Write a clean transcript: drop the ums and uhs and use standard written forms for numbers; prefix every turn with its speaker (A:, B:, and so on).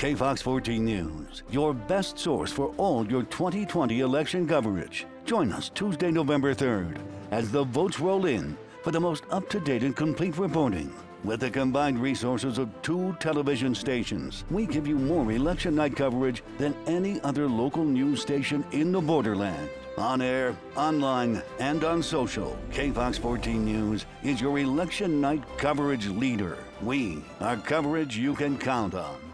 A: KFOX 14 News, your best source for all your 2020 election coverage. Join us Tuesday, November 3rd, as the votes roll in for the most up-to-date and complete reporting. With the combined resources of 2 television stations, we give you more election night coverage than any other local news station in the borderland. On air, online, and on social, KFOX 14 News is your election night coverage leader. We are coverage you can count on.